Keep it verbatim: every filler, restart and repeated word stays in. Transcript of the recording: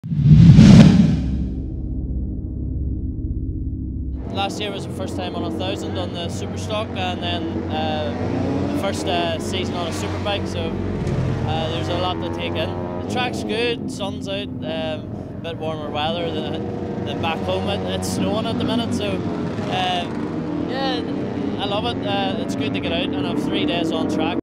Last year was the first time on a thousand on the Superstock, and then uh, the first uh, season on a Superbike, so uh, there's a lot to take in. The track's good, sun's out, um, a bit warmer weather than, than back home. It, it's snowing at the minute, so uh, yeah, I love it. Uh, it's good to get out and have three days on track.